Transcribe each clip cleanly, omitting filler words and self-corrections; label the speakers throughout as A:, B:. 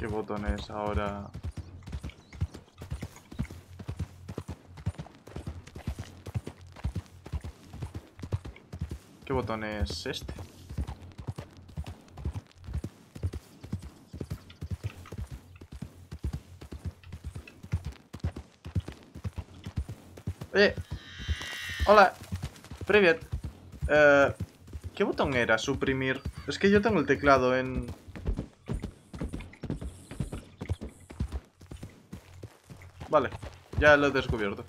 A: ¿Qué botón es ahora? ¿Qué botón es este? Hola. Привет. ¿Qué botón era? Suprimir. Es que yo tengo el teclado en... Vale, ya lo he descubierto.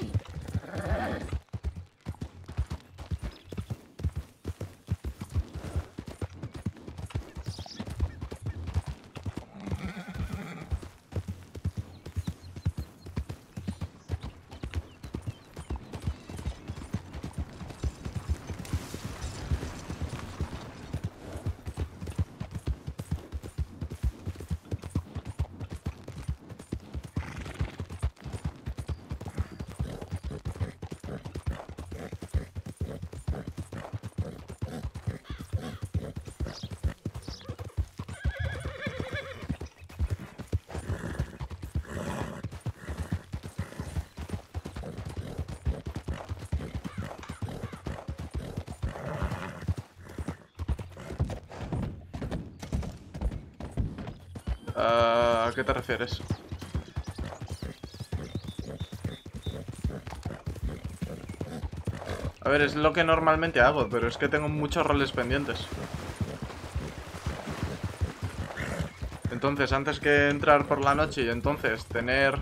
A: ¿A qué te refieres? A ver, es lo que normalmente hago, pero es que tengo muchos roles pendientes. Entonces, antes que entrar por la noche y entonces tener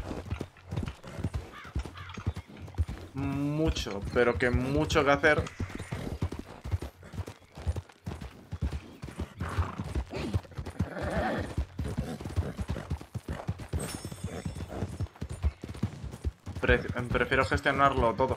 A: mucho, pero que mucho que hacer, prefiero gestionarlo todo.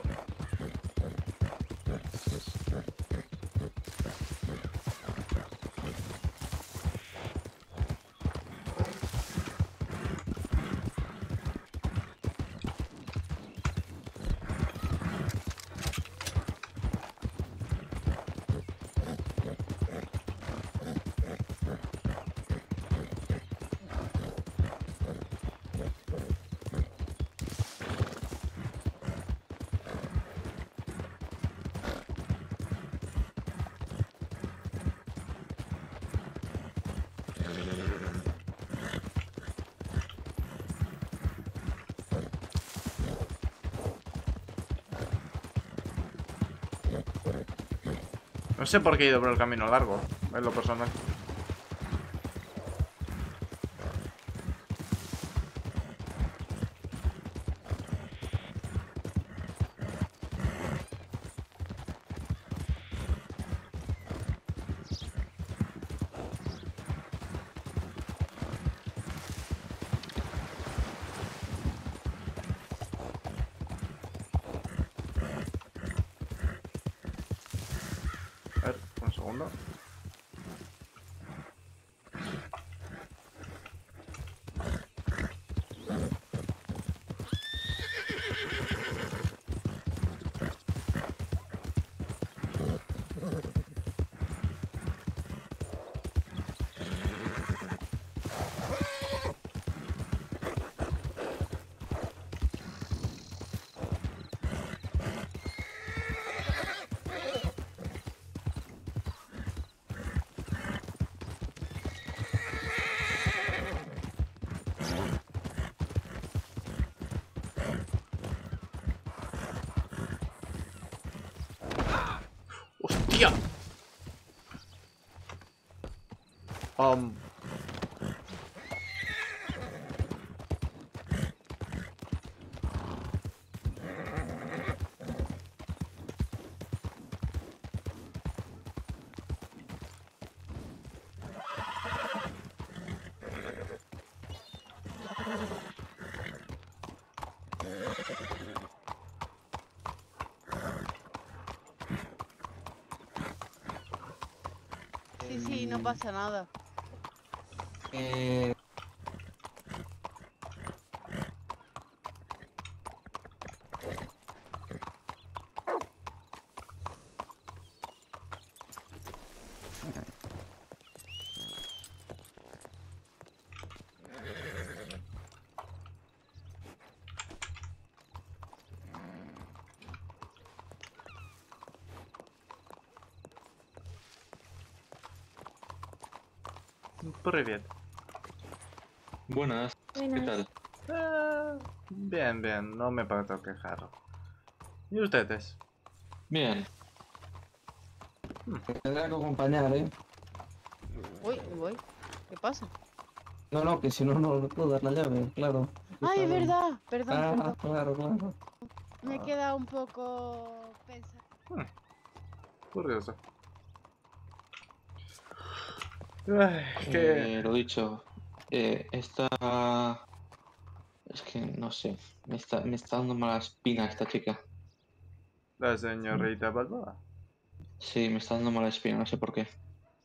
A: No sé por qué he ido por el camino largo, en lo personal. A ver, un segundo. ¡Hostia! Um...
B: Sí, sí, no pasa nada.
C: Eh,
A: Привет.
B: Buenas, ¿qué
D: Buenas.
B: tal?
A: Bien, bien, no me puedo quejar. ¿Y ustedes?
B: Bien,
C: Te tendré que acompañar, ¿eh?
D: Uy, voy. ¿Qué pasa?
C: No, no, que si no, no puedo dar la llave, claro.
D: ¡Ay, es
C: Estaba-
D: verdad! Perdón,
C: Ah,
D: perdón.
C: claro, claro.
D: Me he
A: Ah.
D: quedado un poco pensando.
A: Curioso. Ay, que...
B: lo dicho, esta... Es que no sé, me está dando mala espina esta chica.
A: La señorita Balboa.
B: Sí, me está dando mala espina, no sé por qué.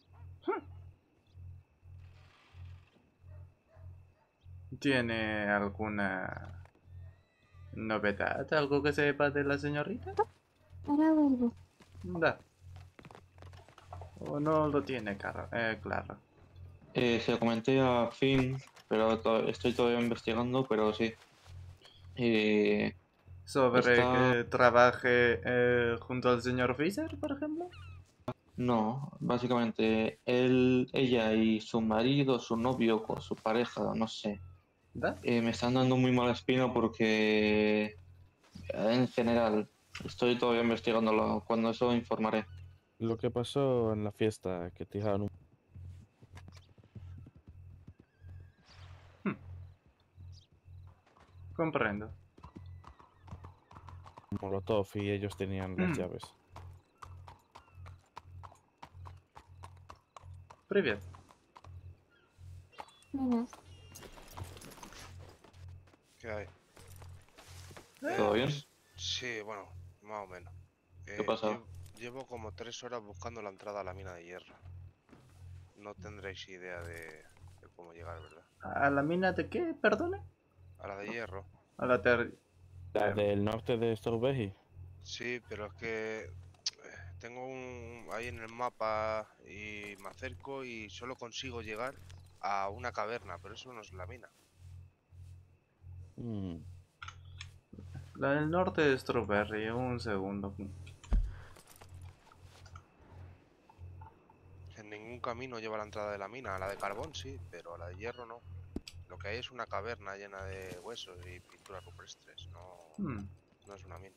A: ¿Tiene alguna novedad? ¿Algo que sepa de la señorita?
D: Ahora vuelvo.
A: Da. ¿O no lo tiene claro?
B: Se lo comenté a Finn, pero estoy todavía investigando, pero sí. Eh,
A: ¿Sobre
B: está...
A: que trabaje junto al señor Fisher, por ejemplo?
B: No, básicamente ella y su marido, su novio, con su pareja, no sé.
A: ¿Da?
B: Me están dando muy mala espina porque en general estoy todavía investigándolo. Cuando eso informaré.
E: Lo que pasó en la fiesta, que tiraron
A: Hm, comprendo.
E: un molotov y ellos tenían las llaves.
A: Привет.
D: Buenas.
F: ¿Qué hay?
B: ¿Todo bien?
F: Sí, bueno, más o menos.
B: ¿Qué pasa?
F: Llevo como 3 horas buscando la entrada a la mina de hierro. No tendréis idea de cómo llegar, ¿verdad?
A: ¿A la mina de qué? Perdone.
F: A la de hierro.
A: A la ter...
E: La del norte de Strawberry.
F: Sí, pero es que tengo ahí en el mapa y me acerco y solo consigo llegar a una caverna, pero eso no es la mina.
E: Mm,
A: La del norte de Strawberry, un segundo.
F: En ningún camino lleva a la entrada de la mina. A la de carbón sí, pero a la de hierro no. Lo que hay es una caverna llena de huesos y pinturas rupestres. No,
A: Hmm,
F: no es una mina.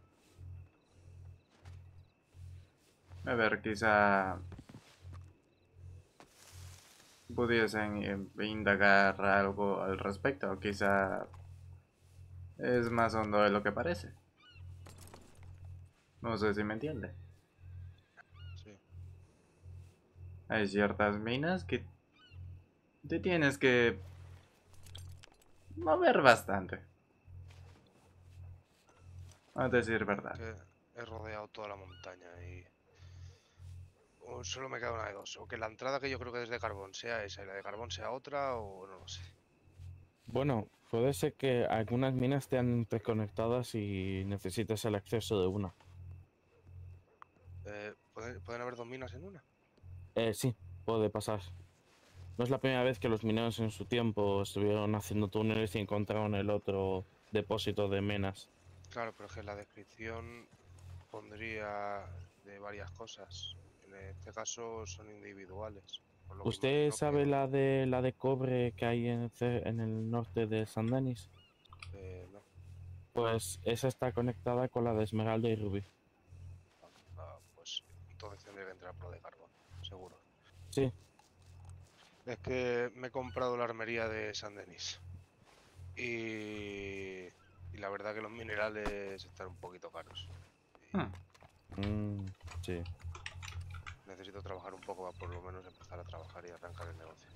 A: A ver, quizá pudiesen indagar algo al respecto. Quizá es más hondo de lo que parece. No sé si me entiende.
F: Sí.
A: Hay ciertas minas que te tienes que mover bastante. A decir verdad.
F: Que he rodeado toda la montaña y solo me queda una de dos. O que la entrada que yo creo que es de carbón sea esa y la de carbón sea otra o no lo sé.
E: Bueno, puede ser que algunas minas estén interconectadas y necesites el acceso de una.
F: ¿Pueden haber dos minas en una?
E: Sí, puede pasar. No es la primera vez que los mineros en su tiempo estuvieron haciendo túneles y encontraron el otro depósito de menas.
F: Claro, pero es que en la descripción pondría de varias cosas. En este caso son individuales. Por lo que
E: ¿Usted
F: imagino
E: sabe
F: que
E: la de cobre que hay en el norte de San Denis?
F: no.
E: Pues esa está conectada con la de Esmeralda y Rubí.
F: Pues entonces tendría que entrar por la de carbón, seguro.
E: Sí,
F: Es que me he comprado la armería de San Denis. Y la verdad que los minerales están un poquito caros.
A: Hmm,
E: sí.
F: Necesito trabajar un poco para por lo menos empezar a trabajar y arrancar el negocio.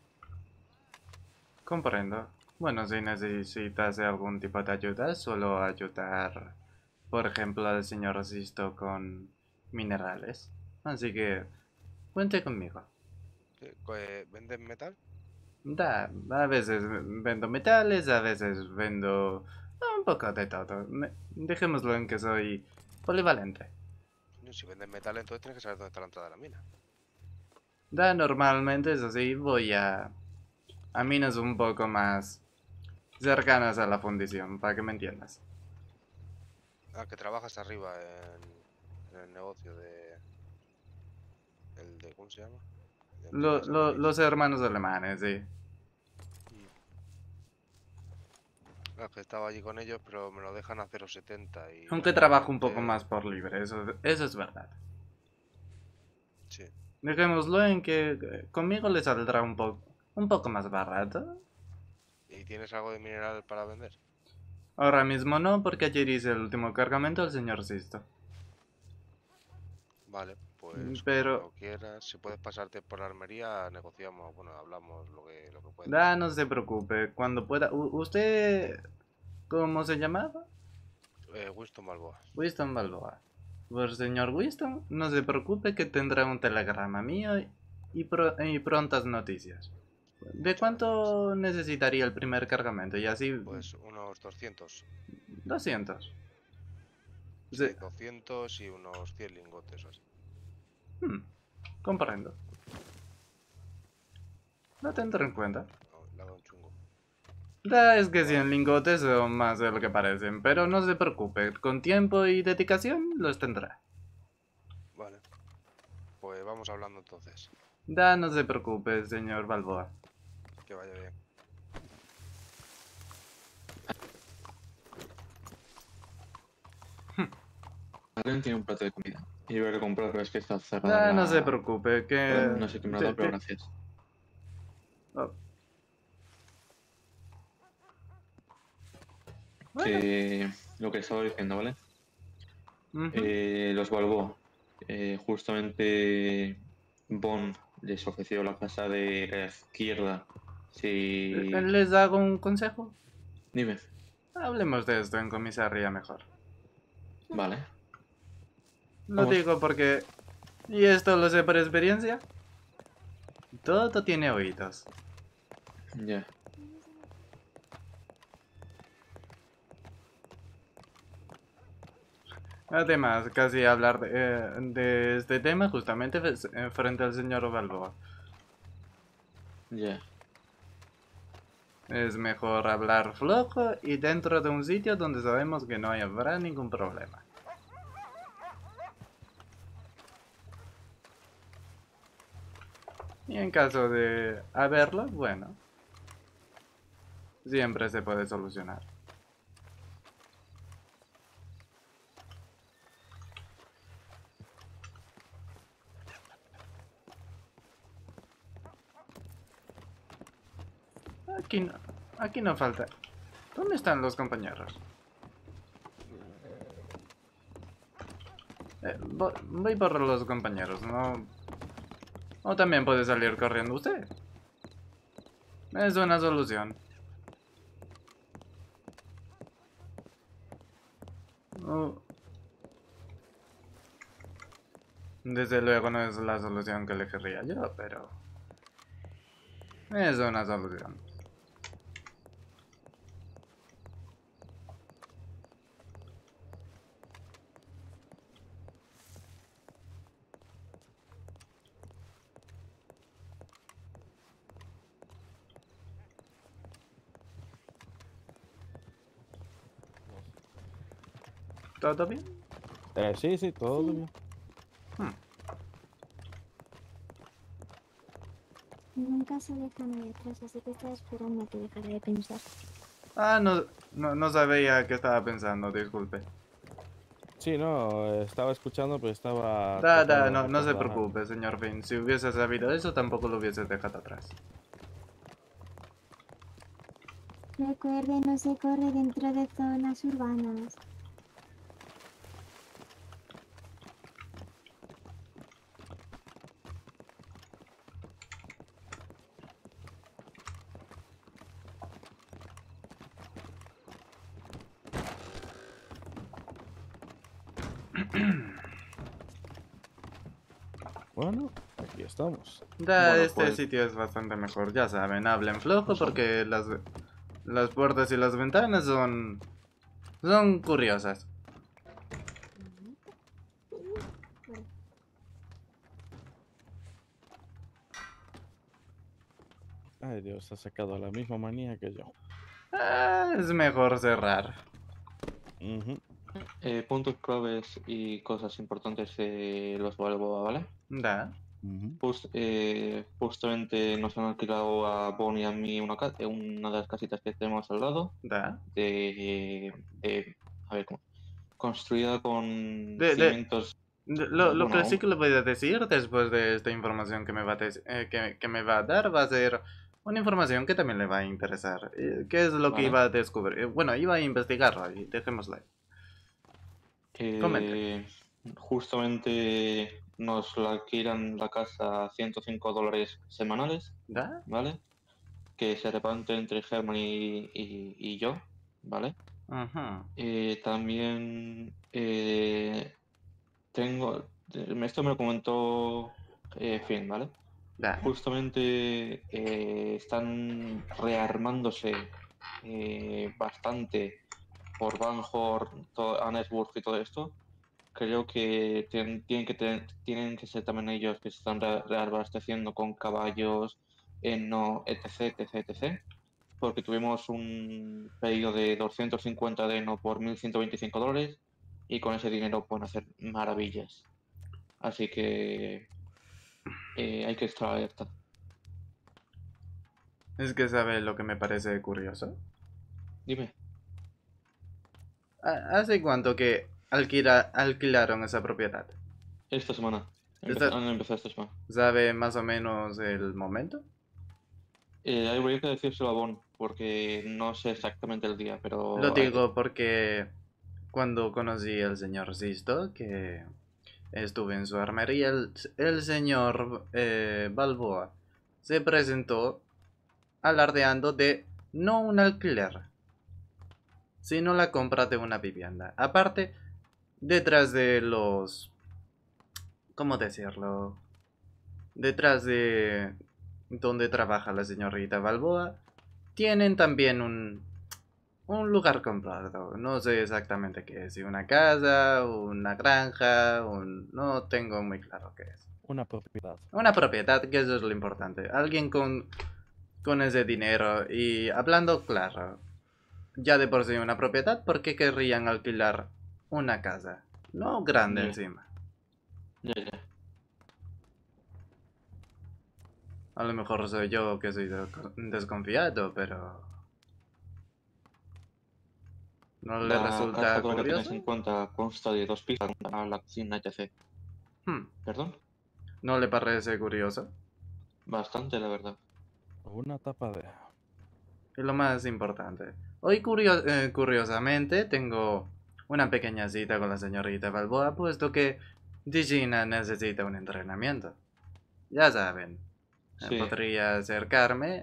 A: comprendo. Bueno, si necesitas algún tipo de ayuda, solo ayudar, por ejemplo, al señor Sisto con minerales. Así que cuente conmigo.
F: Sí, ¿venden metal?
A: Da, a veces vendo metales, a veces vendo un poco de todo. Dejémoslo en que soy polivalente.
F: Coño, si venden metal, entonces tienes que saber dónde está la entrada de la mina.
A: Da, normalmente, eso sí, voy a minas un poco más cercanas a la fundición, para que me entiendas.
F: Ah, que trabajas arriba en el negocio de... ¿cómo se llama? Ya entiendes lo que dices.
A: Los hermanos alemanes, sí.
F: No, es que estaba allí con ellos, pero me lo dejan a 0,70 y
A: Aunque trabajo un poco
F: actualmente-
A: más por libre, eso es verdad.
F: Sí.
A: Dejémoslo en que conmigo le saldrá un poco más barato.
F: ¿Y tienes algo de mineral para vender?
A: Ahora mismo no, porque ayer hice el último cargamento al señor Sisto.
F: Vale, pues
A: Pero,
F: cuando quieras, si puedes pasarte por la armería, negociamos, bueno, hablamos lo que puedas.
A: no se preocupe, cuando pueda. ¿Usted cómo se llamaba?
F: Winston Balboa.
A: Winston Balboa. Pues señor Winston, no se preocupe que tendrá un telegrama mío y prontas noticias. ¿De
F: Muchas
A: cuánto necesitaría el primer cargamento? Y así,
F: Pues unos 200.
A: 200.
F: Sí,
A: Sí,
F: 200 y unos 100 lingotes o así.
A: comprendo. Lo tendré en cuenta.
F: No, le hago un chungo.
A: Es que 100 lingotes son más de lo que parecen, pero no se preocupe, con tiempo y dedicación los tendrá.
F: Vale. Pues vamos hablando entonces.
A: No se preocupe, señor Balboa.
F: Que vaya bien.
B: Alguien tiene un plato de comida. Y voy a comprar, pero es que está cerrada.
A: No se preocupe, que...
B: No sé qué me lo ha dado, pero gracias.
A: Oh,
B: Que lo que estaba diciendo, ¿vale?
A: ujú.
B: Los Balboa. Justamente Bond les ofreció la casa de la izquierda. Si...
A: ¿Les hago un consejo?
B: Dime.
A: Hablemos de esto en comisaría mejor.
B: Vale.
A: Lo
B: Vamos.
A: digo porque... Y esto lo sé por experiencia. Todo tiene oídos.
B: Ya.
A: Además, casi hablar de este tema justamente frente al señor Balboa.
B: Ya.
A: Es mejor hablar flojo y dentro de un sitio donde sabemos que no habrá ningún problema. Y en caso de haberlo, bueno, siempre se puede solucionar. Aquí no falta. ¿Dónde están los compañeros? Voy por los compañeros, ¿no? O también puede salir corriendo usted. Es una solución. Oh. Desde luego no es la solución que elegiría yo, pero... es una solución. ¿Todo bien?
E: Sí, todo
D: Sí.
E: bien.
D: Nunca se deja nadie atrás, así que estaba esperando a que dejara de pensar.
A: No sabía qué estaba pensando, disculpe.
E: Sí, no, estaba escuchando, pero estaba...
A: No
E: tratando de
A: se
E: recordar.
A: preocupe, señor Finn. Si hubiese sabido eso, tampoco lo hubiese dejado atrás.
D: Recuerde, no se corre dentro de zonas urbanas.
E: Bueno, aquí estamos.
B: Bueno,
A: Este
B: pues-
A: sitio es bastante mejor, ya saben, hablen flojo porque las puertas y las ventanas son curiosas.
E: Ay, Dios, ha sacado la misma manía que yo.
A: Es mejor cerrar.
E: Ujú.
B: Puntos claves y cosas importantes de los Balboa, ¿vale?
E: Ujú.
B: Justamente nos han alquilado a Bonnie y a mí una de las casitas que tenemos al lado,
A: Da.
B: a ver, construida con
A: De, de,
B: cimientos,
A: lo que sí
B: bueno,
A: que le voy a decir después de esta información que me va a, que me va a dar va a ser una información que también le va a interesar. ¿Qué es lo que
B: ¿vale?
A: iba a descubrir? Bueno, iba a investigarlo ahí, dejémoslo ahí. Comente.
B: Justamente nos la alquilan la casa a $105 semanales,
A: ¿Da?
B: ¿vale? Que se reparte entre Germán y yo, ¿vale?
A: Ajá.
B: También esto me lo comentó Finn, ¿vale?
A: Da.
B: Justamente están rearmándose bastante por Van Horn, Annesburg y todo esto. Creo que tienen que ser también ellos que se están reabasteciendo con caballos, no, etc, etc, etc. Porque tuvimos un pedido de 250 de heno por $1.125 y con ese dinero pueden hacer maravillas. Así que hay que estar alerta.
A: Es que sabe lo que me parece curioso.
B: Dime,
A: ¿Hace cuánto que alquilaron esa propiedad?
B: esta semana.
A: Esta-
B: Han empezado esta semana.
A: ¿Sabe más o menos el momento?
B: Habría que decírselo a Bon, porque no sé exactamente el día,
A: Lo
B: pero
A: digo porque cuando conocí al señor Sisto, que estuve en su armería, el señor Balboa se presentó alardeando de no un alquiler, sino la compra de una vivienda. Aparte, detrás de los... ¿Cómo decirlo? Detrás de donde trabaja la señorita Balboa, tienen también un lugar comprado. No sé exactamente qué es, si una casa, una granja, no tengo muy claro qué es.
E: Una propiedad.
A: Una propiedad, que eso es lo importante. Alguien con ese dinero y hablando claro, ya de por sí una propiedad, ¿por qué querrían alquilar una casa? No grande
B: ya,
A: encima.
B: ya.
A: A lo mejor soy yo que soy desconfiado, pero... ¿No le
B: La casa
A: resulta
B: con la que tenéis
A: curioso?
B: en cuenta consta de 2 pisos, la cocina, etc.
A: Hmm,
B: ¿Perdón?
A: ¿No le parece curioso?
B: Bastante, la verdad.
E: Una tapadera.
A: Y lo más importante, hoy curiosamente tengo una pequeña cita con la señorita Balboa, puesto que Digina necesita un entrenamiento. Ya saben,
B: Sí,
A: podría acercarme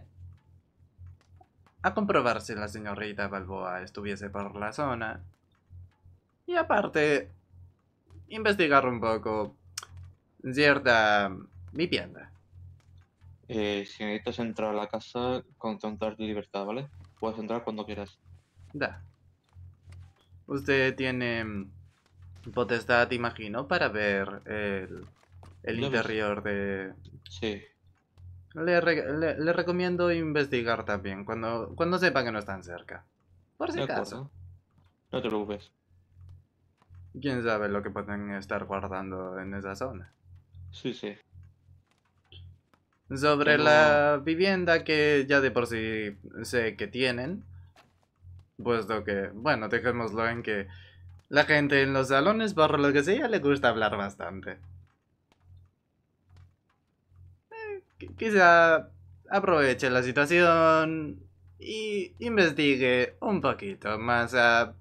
A: a comprobar si la señorita Balboa estuviese por la zona. Y aparte, investigar un poco cierta vivienda.
B: si necesitas entrar a la casa, contar libertad, ¿vale? Puedes entrar cuando quieras.
A: Da. Usted tiene potestad, imagino, para ver el
B: ¿Ya ves?
A: interior de...
B: Sí,
A: Le recomiendo investigar también cuando sepa que no están cerca. Por si
B: de
A: acaso.
B: acuerdo. No te preocupes.
A: Quién sabe lo que pueden estar guardando en esa zona.
B: Sí, sí.
A: Sobre
B: Tengo...
A: la vivienda que ya de por sí sé que tienen. Puesto que, bueno, dejémoslo en que la gente en los salones, por lo que sea, le gusta hablar bastante. Quizá aproveche la situación y investigue un poquito más